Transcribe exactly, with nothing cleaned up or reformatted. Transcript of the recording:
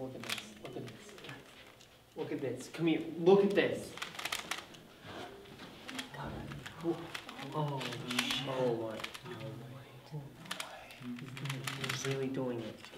look at this. Look at this. Look at this. Come here. Look at this. Oh, oh, oh, what? He's really doing it.